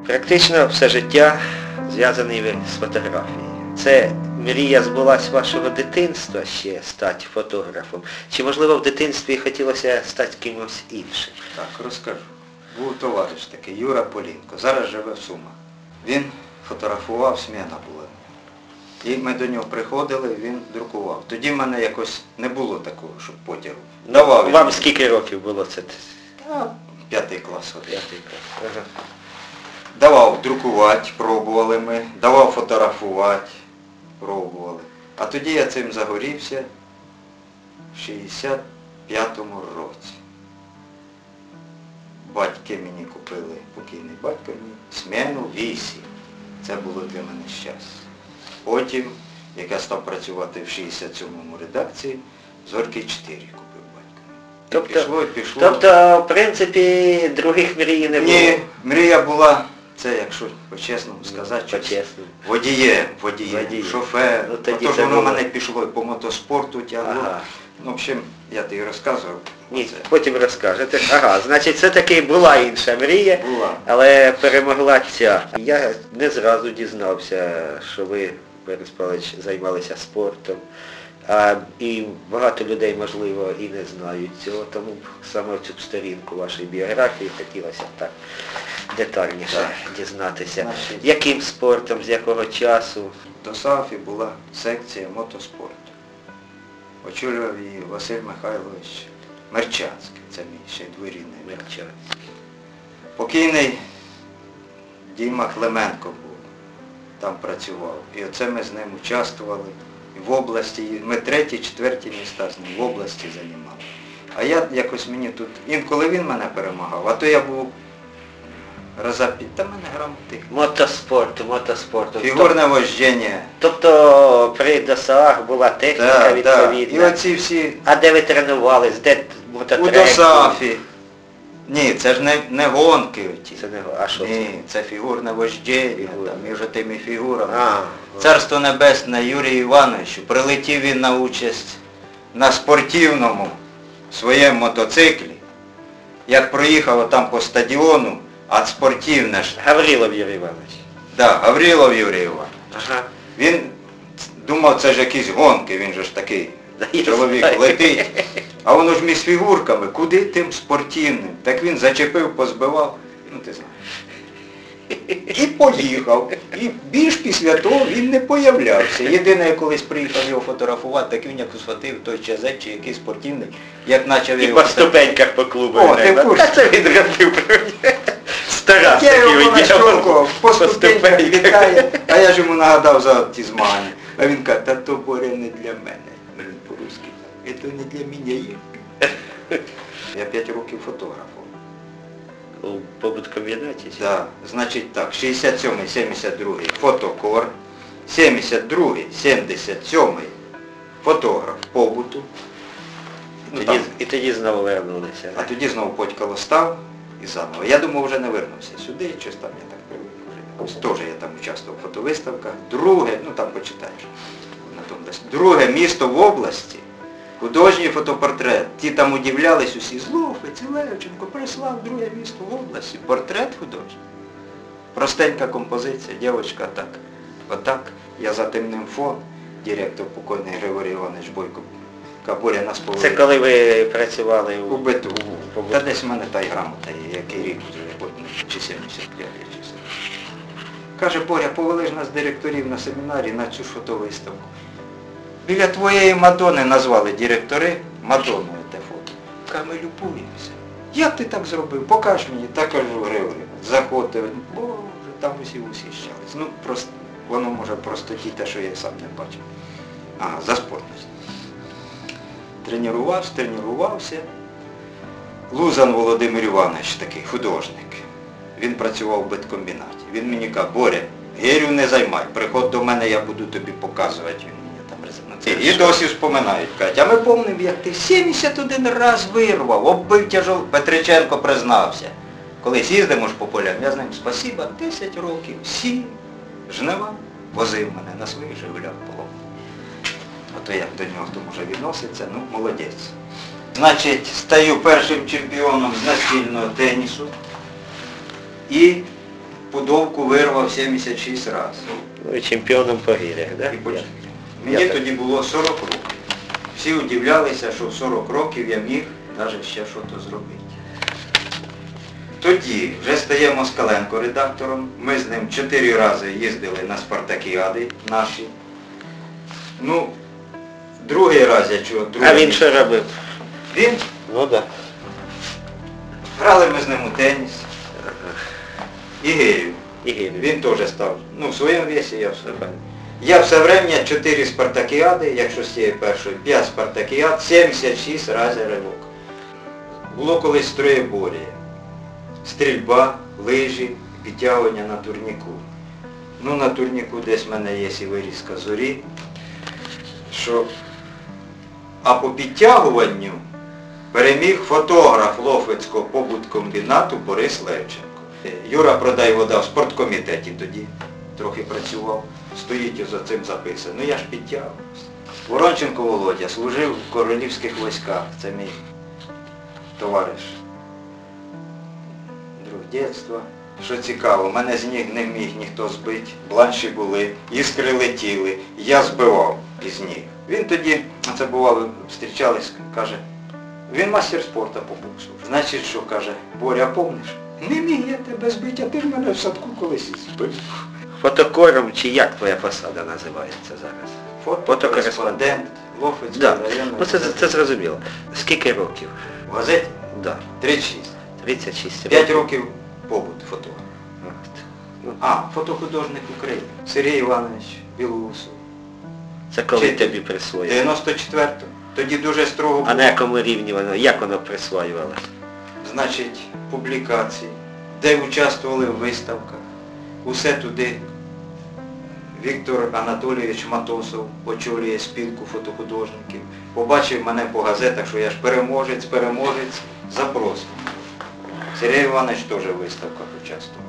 Практично все життя зв'язаний ви з фотографією. Це мрія збулась вашого дитинства ще стати фотографом? Чи, можливо, в дитинстві хотілося стати кимось іншим? Так, розкажу. Був товариш такий, Юра Полінко, зараз живе в Сумах. Він фотографував, сміна була. І ми до нього приходили, він друкував. Тоді в мене якось не було такого, щоб потягу. Давав Вам він. скільки років було це? Та, 5 клас. От. 5 клас. Ага. Давав друкувати, пробували ми, давав фотографувати, пробували. А тоді я цим загорівся в 65-му році. Батьки мені купили, покійний батько мені, сміну 8. Це було для мене щастя. Потім, як я став працювати в 67-му редакції, Зорки 4 купив батько. Пішло. Тобто, в принципі, других мрій не було? Ні, мрія була, це якщо по-чесному сказати, По-чесному. водієм, шофер. Ну, тоді Отож це воно в було. мене пішло і по мотоспорту тягло. Ага. Ну, в общем, я тобі розказував. Ні, Оце. потім розкажете. Ага, значить, все-таки була інша мрія, Була. але перемогла ця. Я не зразу дізнався, що ви, Борис Павлович, займалися спортом. І багато людей, можливо, і не знають цього, тому саме цю сторінку вашої біографії хотілося так детальніше Так. дізнатися. Значить, Яким спортом, з якого часу? до САФі була секція мотоспорту. Очолював її Василь Михайлович Мерчанський, це мій ще двоюрідний брат. Мерчанський. Покійний Діма Клименко був, там працював. І оце ми з ним участвували. І в області, ми 3-4 міста з ним в області займали. А я якось мені тут, інколи він мене перемагав, а то я був раза під, та мене грамоти. Мотоспорту. Фігурне вождіння. Тобто при ДОСААГ була техніка Так, так. І відповідна. оці всі А де ви тренувались? Де у мототрек? ДОСАФі. Ні, це ж не гонки оті. Це не а що це? Ні, це фігурне вождіння, Фігурне. там, між тими фігурами. А, Царство Небесне Юрію Івановичу, прилетів він на участь на спортивному своєму мотоциклі. Як проїхав отам по стадіону, а спортивне ж. Гаврилов Юрій Іванович. Да, Гаврилов Юрій Іванович. Ага. Він думав, це ж якісь гонки, він же ж такий Я чоловік знаю. летить. А воно ж між фігурками, куди тим спортивним? Так він зачепив, позбивав, ну ти знаєш. І поїхав. І більш після того він не появлявся. Єдине, я колись приїхав його фотографувати, так він як схватив той чазет чи якийсь спортивний, як почав І його... по ступеньках по клубу. О, ти в курсі. Та це він робив. Старав Я такий його виділ. нашов, по ступеньках вітає, а я ж йому нагадав за ті змагання. А він каже, та то Боря не для мене. Він по-русски. Це не для мене є. Я 5 років фотографував. У побуткомбінаті? Да. Значить так, 67-й, 72-й фотокор, 72-й, 77-й фотограф побуту. Ну, там. І тоді знову вернулися. А тоді знову Подькало став і заново. Я думав, вже не вернувся сюди, щось там я так привик вже. Теж я там участвував в фотовиставках. Друге, ну там почитаєш. На тому десь. Друге місто в області, художній фотопортрет. Ті там удивлялись усі, Зловець, Левченко прислав друге місто в області. Портрет художній. Простенька композиція, дівчинка так. Отак, я за темним фон, директор покойний Григорій Іванович Бойко, Боря нас повели. Це коли ви працювали У биту. у Та десь в мене та й грамота є, який рік вже, потім, чи 75 чи все. Каже, Боря, повели ж нас директорів на семінарі на цю фотовиставку. Біля твоєї Мадони назвали директори Мадонною те фото. Каже, ми любуємося. Як ти так зробив? Покаж мені. Так кажу, Григорій. Заходив. Боже, там усі усіщались. Ну, просто, воно може просто ті те, що я сам не бачив. Ага, за спортність. Тренувався. Лузан Володимир Іванович, такий художник. Він працював в беткомбінаті. Він мені каже, Боря, гирю не займай, приходь до мене, я буду тобі показувати. Він мені там резонансує. І досі вспоминають, кажуть, а ми пам'ятаємо, як ти 71 раз вирвав, оббив тяжол. Петриченко признався. Колись їздимо ж по полям, я з ним, спасіба, 10 років, 7, жнива, возив мене на своїх Жигулях полом. Ото як до нього хто може відноситься, ну, молодець. Значить, стаю першим чемпіоном з настільного тенісу і пудовку вирвав 76 разів. Ну і чемпіоном по гірях, да? Мені Я тоді було 40 років. Всі удивлялися, що в 40 років я міг навіть ще щось зробити. Тоді вже стає Москаленко редактором. Ми з ним 4 рази їздили на спартакіади наші. Ну, другий раз я чого. А він що робив? Він? Ну так. Да. Грали ми з ним у теніс. І гею. І Він теж став. Ну, в своєму весі я все. Я все время 4 спартакіади, якщо з цієї першої, 5 спартакіад, 76 разів ривок. Було колись троєбор'я. Стрільба, лижі, підтягування на турніку. Ну, на турніку десь в мене є і вирізка зорі. Що... А по підтягуванню переміг фотограф Лофицького побуткомбінату Борис Левченко. Юра Продайвода в спорткомітеті тоді трохи працював. Стоїть за цим записано. Ну я ж підтягувався. Воронченко Володя служив в королівських військах. Це мій товариш. Друг дитинства. Що цікаво, мене з ніг не міг ніхто збити. Бланші були, іскри летіли. Я збивав із ніг. Він тоді, це бувало, зустрічались, каже, він мастер спорту по боксу. Значить, що, каже, Боря, помниш? Не міг я тебе збити, а ти в мене в садку колись збив. Фотокором чи як твоя посада називається зараз? Фотокореспондент Лофицького Да. району. Ну це зрозуміло. Скільки років? В газеті? Да. 36. 36 5 років побут фотограф. Ну, Фотохудожник України. Сергій Іванович Білоусов. це коли Чи- тобі присвоїли? 94-го. Тоді дуже строго було. А на якому рівні воно? Як воно присвоювалося? Значить, публікації, де участвували в виставках. Усе туди. Віктор Анатолійович Матосов очолює спілку фотохудожників. Побачив мене по газетах, що я ж переможець, запросив. Сергій Іванович теж в виставках участвував.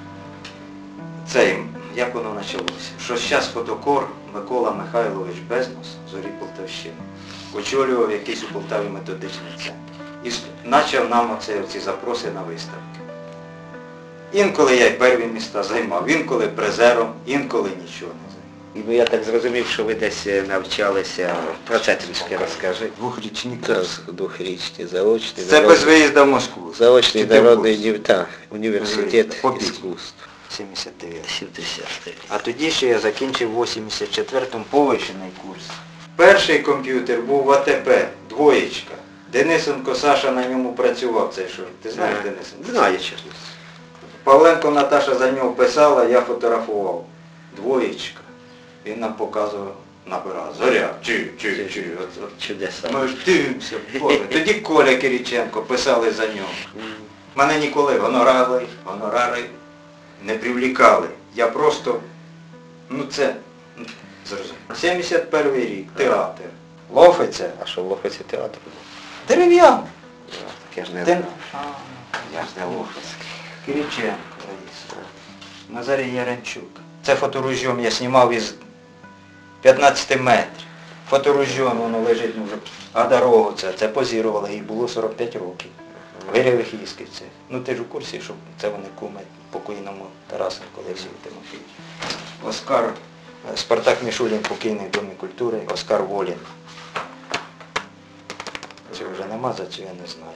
Це, як воно почалося? Що зараз фотокор Микола Михайлович Безнос, Зорі Полтавщини, очолював якийсь у Полтаві методичний центр. І почав нам оці запроси на виставки. Інколи я й перві міста займав, інколи призером, інколи нічого не займав. Ну я так зрозумів, що ви десь навчалися, про це трішки розкажи. Двохрічні Так, курси. двохрічні, заочні. Це без виїзду в Москву. Заочний Чи ти в народний курсі? університет Побіг. іскусств. 79. 70. А тоді ще я закінчив в 84-му повищений курс. Перший комп'ютер був в АТП, двоєчка. Денисенко Саша на ньому працював, це що? Ти знаєш Денисенко? Знаю, чесно. Павленко Наташа за нього писала, я фотографував. Двоєчка. Він нам показував, набирав. Зоря, чи. Чудеса. Ми ж дивимося, Боже. Тоді Коля Кириченко писали за нього. Мене ніколи гонорари не привлікали. Я просто, це, зрозуміло. 71-й рік, театр. Лофиця. А що в Лохвиці театр? Дерев'яний. Так я ж не Тен- знав. Я ж не Лохвицький. Кириченко, Раїса. Назарій Яремчук. Це фоторужьом я знімав із 15 метрів. Фоторужьом воно лежить, вже. А дорогу це позірували, їй було 45 років. Вирявих Ісківців. Ну ти ж у курсі, що це вони куми покійному Тарасенку Олексію Тимофійовичу. Оскар, Спартак Мішулін покійний в Домі культури, Оскар Волін. Це вже нема, за це я не знаю.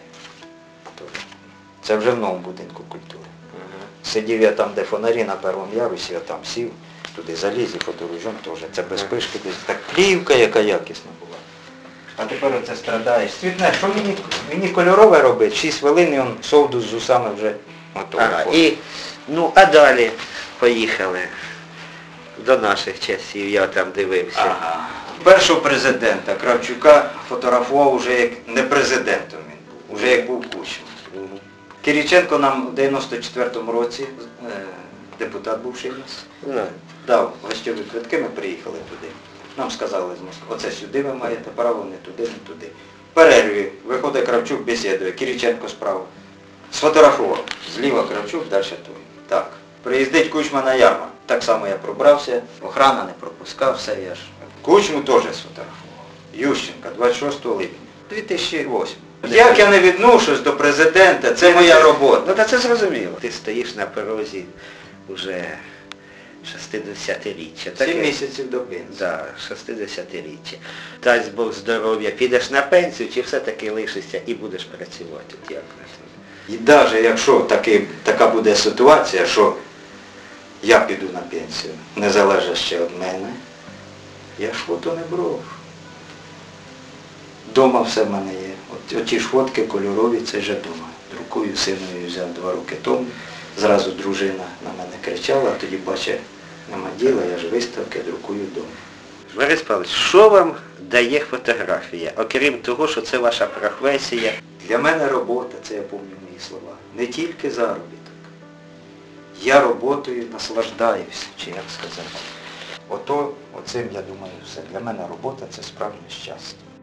Це вже в новому будинку культури. Сидів я там, де фонарі на першому ярусі, я там сів, туди заліз і фоторужьом теж. Це без пишки десь. Так плівка яка якісна була. А тепер оце страдаєш. Цвітне, що мені кольорове робить? 6 хвилин і он совдус з усами вже готовий. Ага, а далі поїхали до наших часів, я там дивився. Ага. Першого президента Кравчука фотографував уже як не президентом він був, уже як був Кучма. Кириченко нам в 94-му році, депутат бувший у нас, Ну, дав гостьові квитки, ми приїхали туди. Нам сказали з Москви, оце сюди ви маєте право, не туди, не туди. В перерві виходить Кравчук, бесідує, Кириченко справа. Сфотографував. Зліва Кравчук, далі той. Так. Приїздить Кучма на ярмарк. Так само я пробрався, охрана не пропускав, все я ж. Кучму теж сфотографував. Ющенка, 26 липня. 2008. Як я не відношусь до президента, це моя робота. Ну та це зрозуміло. Ти стоїш на порозі вже 60-річчя. 7 місяців до пенсії. Да, 60-річчя. Дасть Бог здоров'я, підеш на пенсію чи все-таки лишишся і будеш працювати? От як на це? І навіть якщо така буде ситуація, що я піду на пенсію, не залежить ще від мене, я ж фото не брошу. Дома все в мене є. Оті ж фотки кольорові, це вже дома. Друкую, синові взяв 2 роки тому. Зразу дружина на мене кричала, а тоді бачить, нема діла, я ж виставки друкую вдома. Борис Павлович, що вам дає фотографія? Окрім того, що це ваша професія. Для мене робота, це я пам'ятаю мої слова, не тільки заробіток. Я роботою наслаждаюся, чи як сказати. Оцим, я думаю, все. Для мене робота – це справжнє щастя.